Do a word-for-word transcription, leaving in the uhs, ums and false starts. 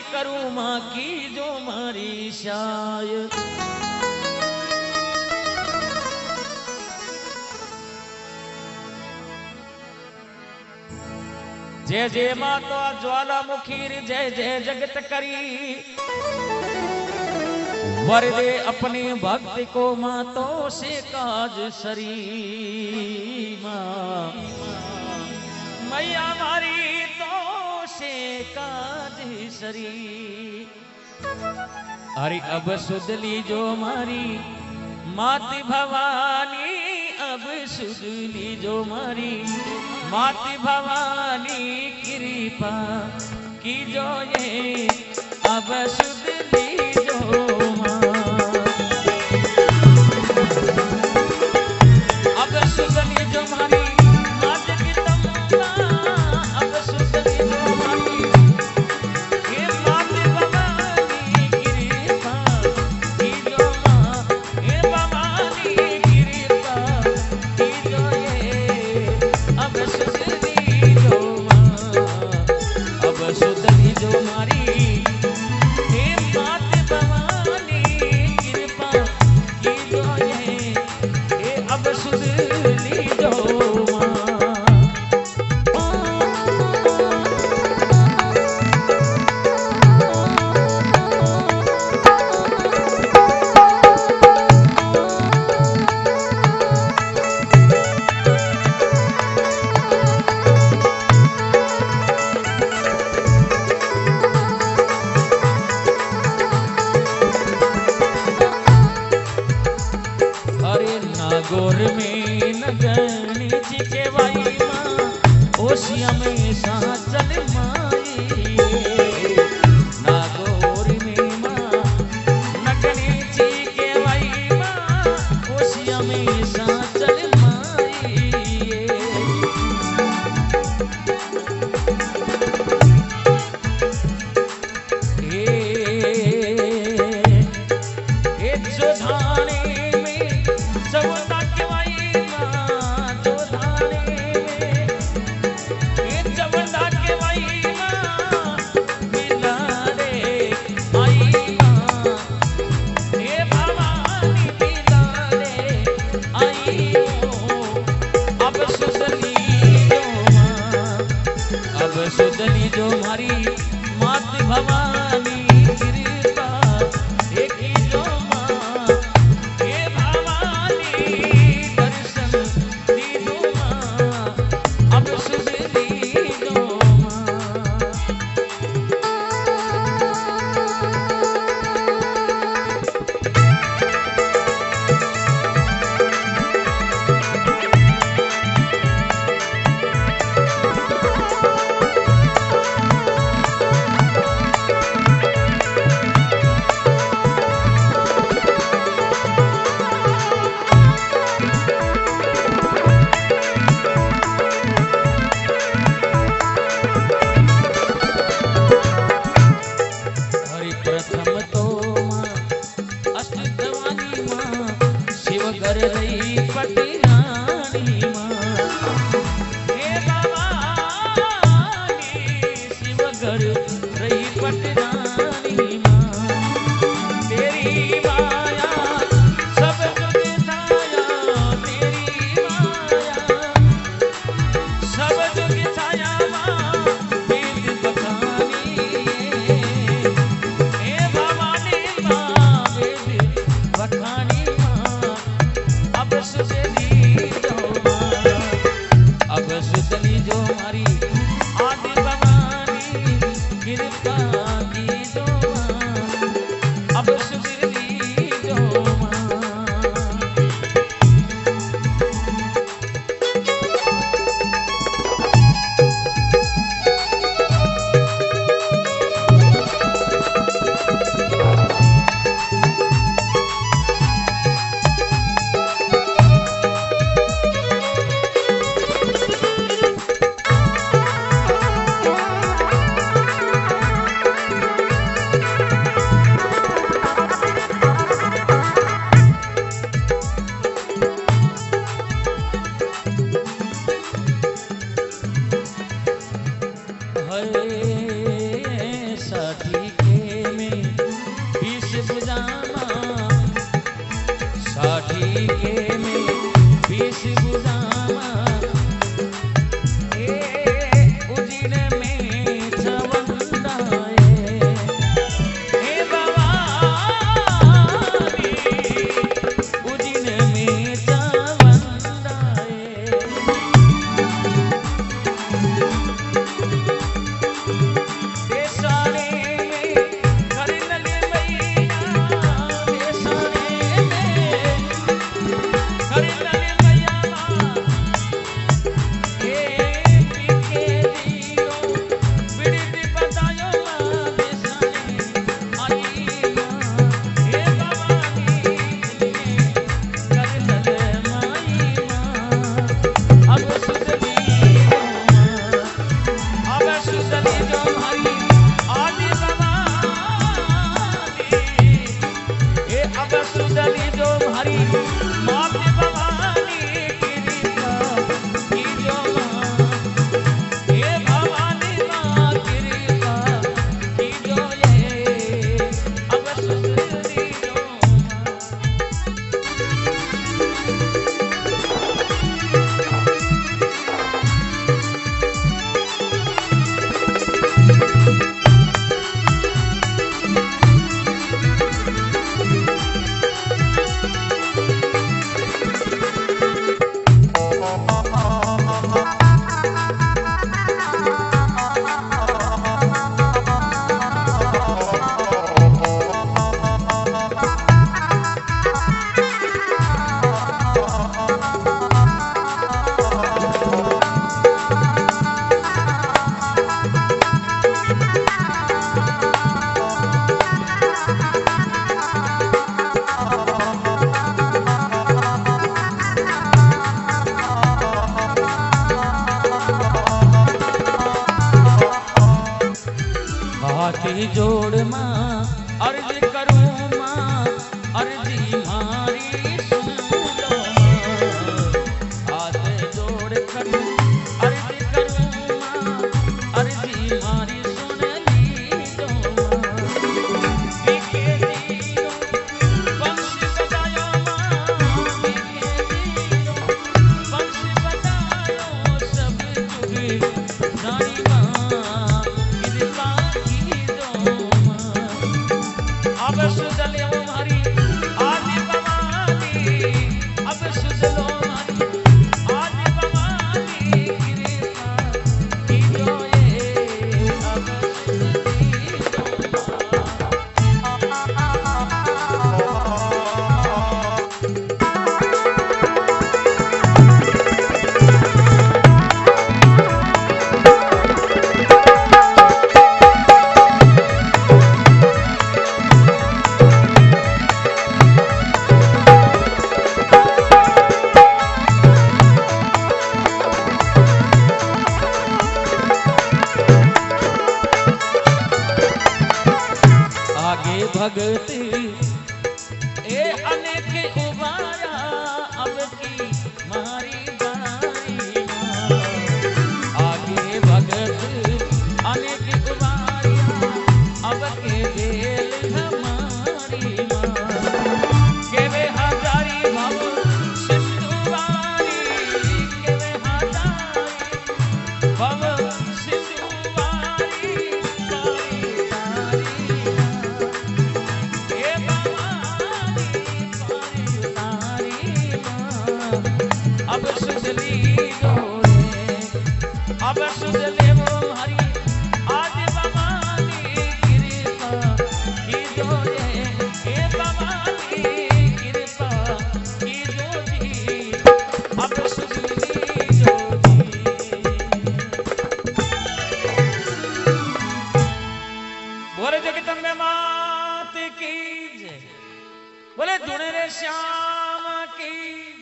करूं मां की जो मारी शाय। जय जय माता ज्वालामुखी जय जय जगत करी, वर दे अपने भक्त को मातो से काज सरी। माँ मैया मारी तो से काज सरी। अरे अब सुधली जो मारी माती भवानी, अब सुधली जो मारी माती भवानी कृपा की जो ये अब सुधली जो माँ। अब सुधली जो मारी मात की तमन्ना, अब सुधली जो मारी ये माती भवानी कृपा की जो माँ, ये भवानी कृपा की जो ये अब सुधली जो माँ। अब सुधली जो मारी गोर में नगनी जी के वाई माँ ओशिया में साचल माई। नागौर में माँ नगनी जी के वाई माँ ओशिया में साचल माई। ए जो धाने में जवना सुधली जो मारी मात भवानी कृपा एक ही जो माँ, हे भवानी दर्शन दी जो माँ। अब सुधली जो कर रही पटियानी माँ, हे भवानी शिव कर रही पटियानी माँ। तेरी माया सब जुग छाया, तेरी माया सब जुग छाया माँ वेद बखानी। हे भवानी माँ वेद बखानी। अब सुधली जो मारी आदि भवानी कृपा की हाथी जोड़ माँ अर्ज करूँ माँ अर्जी मारी सुन लो माँ। हाथ जोड़ करूँ अर्ज करूँ माँ अर्जी मारी सुन लीजो माँ। बीके जीरो वंश बजायो माँ बीके जीरो वंश बजायो सब जुग जानी माँ कृपा की दो माँ। अब सुध लो हमारी आज भवानी अब सुध लो हमारी आज भवानी कृपा की दो ये अब सुध आगे भगती ए अनेक उबारा अब की मारी बारी माँ। आगे भगत अनेक उबारिया अब के बेल हमारी माँ। केवे हजारी भव सिंधुवारी केवे हजारी भव सिंधुवारी तारी तारी अब सुध लीजो रे अब सुध लेवो हरि आज भवानी कृपा की दो रे हे भवानी कृपा की दो जी अब सुध लीजो जी। बोले जगदम्बे मात की जय बोले धुन रे श्याम की